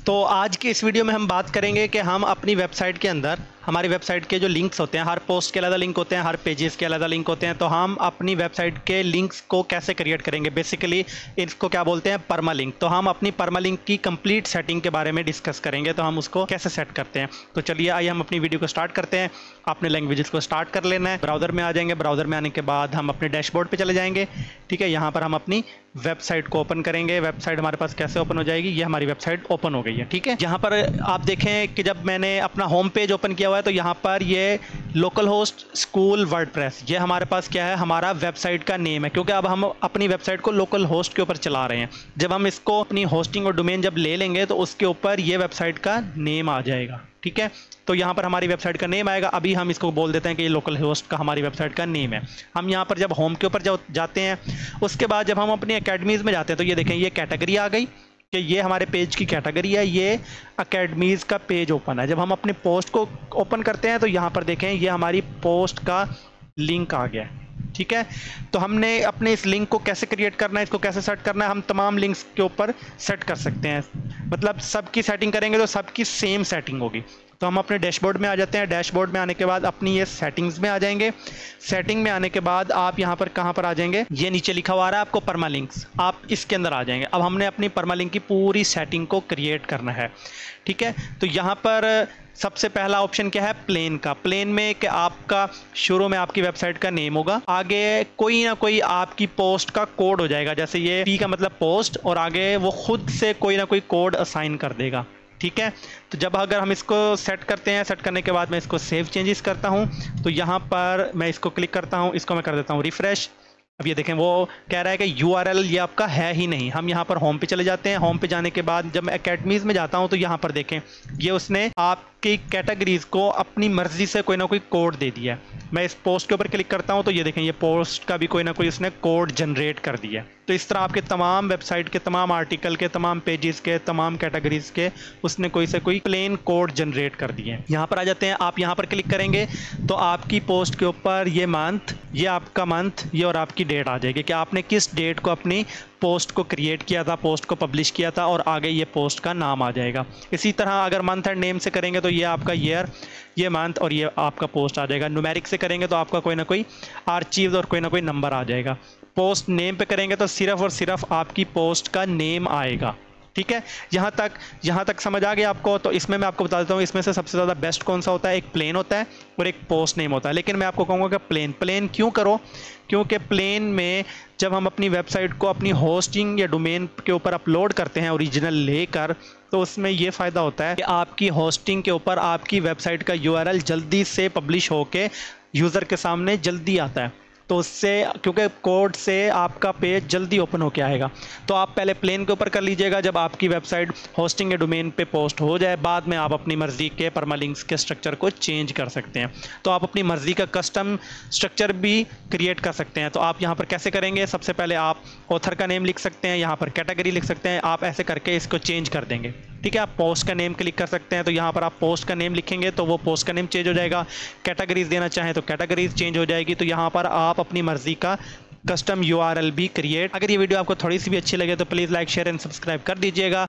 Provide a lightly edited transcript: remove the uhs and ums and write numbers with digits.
तो आज की इस वीडियो में हम बात करेंगे कि हम अपनी वेबसाइट के अंदर हमारी वेबसाइट के जो लिंक्स होते हैं, हर पोस्ट के अलग लिंक होते हैं, हर पेजेस के अलग लिंक होते हैं, तो हम अपनी वेबसाइट के लिंक्स को कैसे क्रिएट करेंगे। बेसिकली इसको क्या बोलते हैं, परमा लिंक। तो हम अपनी परमा लिंक की कंप्लीट सेटिंग के बारे में डिस्कस करेंगे, तो हम उसको कैसे सेट करते हैं। तो चलिए आइए हम अपनी वीडियो को स्टार्ट करते हैं। अपने लैंग्वेजेस को स्टार्ट कर लेना है। ब्राउज़र में आ जाएंगे। ब्राउज़र में आने के बाद हम अपने डैशबोर्ड पे चले जाएंगे। ठीक है, यहाँ पर हम अपनी वेबसाइट को ओपन करेंगे। वेबसाइट हमारे पास कैसे ओपन हो जाएगी, ये हमारी वेबसाइट ओपन हो गई है। ठीक है, यहाँ पर आप देखें कि जब मैंने अपना होम पेज ओपन किया हुआ है तो यहाँ पर ये लोकल होस्ट स्कूल वर्डप्रेस, ये हमारे पास क्या है, हमारा वेबसाइट का नेम है, क्योंकि अब हम अपनी वेबसाइट को लोकल होस्ट के ऊपर चला रहे हैं। जब हम इसको अपनी होस्टिंग और डोमेन जब ले लेंगे तो उसके ऊपर ये वेबसाइट का नेम आ जाएगा। ठीक है, तो यहाँ पर हमारी वेबसाइट का नेम आएगा। अभी हम इसको बोल देते हैं कि ये लोकल होस्ट का हमारी वेबसाइट का नेम है। हम यहाँ पर जब होम के ऊपर जाते हैं, उसके बाद जब हम अपनी अकेडमीज़ में जाते हैं तो ये देखें, ये कैटेगरी आ गई कि ये हमारे पेज की कैटेगरी है, ये अकेडमीज़ का पेज ओपन है। जब हम अपने पोस्ट को ओपन करते हैं तो यहाँ पर देखें, ये हमारी पोस्ट का लिंक आ गया। ठीक है, तो हमने अपने इस लिंक को कैसे क्रिएट करना है, इसको कैसे सेट करना है, हम तमाम लिंक्स के ऊपर सेट कर सकते हैं। मतलब सबकी सेटिंग करेंगे तो सबकी सेम सेटिंग होगी। तो हम अपने डैशबोर्ड में आ जाते हैं। डैशबोर्ड में आने के बाद अपनी ये सेटिंग्स में आ जाएंगे। सेटिंग में आने के बाद आप यहाँ पर कहाँ पर आ जाएंगे, ये नीचे लिखा हुआ रहा है आपको परमा लिंक्स, आप इसके अंदर आ जाएंगे। अब हमने अपनी परमा लिंक की पूरी सेटिंग को क्रिएट करना है। ठीक है, तो यहाँ पर सबसे पहला ऑप्शन क्या है, प्लेन का। प्लेन में कि आपका शुरू में आपकी वेबसाइट का नेम होगा, आगे कोई ना कोई आपकी पोस्ट का कोड हो जाएगा, जैसे ये पी का मतलब पोस्ट, और आगे वो खुद से कोई ना कोई कोड असाइन कर देगा। ठीक है, तो जब अगर हम इसको सेट करते हैं, सेट करने के बाद मैं इसको सेव चेंजेस करता हूं, तो यहाँ पर मैं इसको क्लिक करता हूं, इसको मैं कर देता हूं रिफ्रेश। अब ये देखें, वो कह रहा है कि URL ये आपका है ही नहीं। हम यहाँ पर होम पे चले जाते हैं। होम पे जाने के बाद जब मैं अकेडमीज़ में जाता हूँ तो यहाँ पर देखें, ये उसने आपकी कैटेगरीज़ को अपनी मर्ज़ी से कोई ना कोई कोड दे दिया है। मैं इस पोस्ट के ऊपर क्लिक करता हूँ तो ये देखें, ये पोस्ट का भी कोई ना कोई उसने कोड जनरेट कर दिया है। तो इस तरह आपके तमाम वेबसाइट के तमाम आर्टिकल के, तमाम पेजेस के, तमाम कैटेगरीज़ के उसने कोई से कोई प्लेन कोड जनरेट कर दिए हैं। यहाँ पर आ जाते हैं। आप यहाँ पर क्लिक करेंगे तो आपकी पोस्ट के ऊपर ये मंथ, ये आपका मंथ, ये और आपकी डेट आ जाएगी कि आपने किस डेट को अपनी पोस्ट को क्रिएट किया था, पोस्ट को पब्लिश किया था, और आगे ये पोस्ट का नाम आ जाएगा। इसी तरह अगर मंथ एंड नेम से करेंगे तो ये आपका ईयर, ये मंथ और ये आपका पोस्ट आ जाएगा। न्यूमेरिक से करेंगे तो आपका कोई ना कोई आर्चीव और कोई ना कोई नंबर आ जाएगा। पोस्ट नेम पे करेंगे तो सिर्फ और सिर्फ आपकी पोस्ट का नेम आएगा। ठीक है, यहाँ तक समझ आ गया आपको। तो इसमें मैं आपको बता देता हूँ, इसमें से सबसे ज़्यादा बेस्ट कौन सा होता है, एक प्लेन होता है और एक पोस्ट नेम होता है। लेकिन मैं आपको कहूँगा कि प्लेन क्यों करो, क्योंकि प्लेन में जब हम अपनी वेबसाइट को अपनी होस्टिंग या डोमेन के ऊपर अपलोड करते हैं ओरिजिनल लेकर, तो उसमें ये फ़ायदा होता है कि आपकी होस्टिंग के ऊपर आपकी वेबसाइट का URL जल्दी से पब्लिश होके यूज़र के सामने जल्दी आता है। तो उससे, क्योंकि कोड से आपका पेज जल्दी ओपन होके आएगा। तो आप पहले प्लेन के ऊपर कर लीजिएगा, जब आपकी वेबसाइट होस्टिंग या डोमेन पे पोस्ट हो जाए, बाद में आप अपनी मर्ज़ी के परमालिंक्स के स्ट्रक्चर को चेंज कर सकते हैं। तो आप अपनी मर्ज़ी का कस्टम स्ट्रक्चर भी क्रिएट कर सकते हैं। तो आप यहाँ पर कैसे करेंगे, सबसे पहले आप ऑथर का नेम लिख सकते हैं, यहाँ पर कैटेगरी लिख सकते हैं। आप ऐसे करके इसको चेंज कर देंगे। ठीक है, आप पोस्ट का नेम क्लिक कर सकते हैं, तो यहाँ पर आप पोस्ट का नेम लिखेंगे तो वो पोस्ट का नेम चेंज हो जाएगा। कैटेगरीज देना चाहें तो कैटेगरीज चेंज हो जाएगी। तो यहाँ पर आप अपनी मर्जी का कस्टम URL भी क्रिएट। अगर ये वीडियो आपको थोड़ी सी भी अच्छी लगे तो please like, share and subscribe कर दीजिएगा।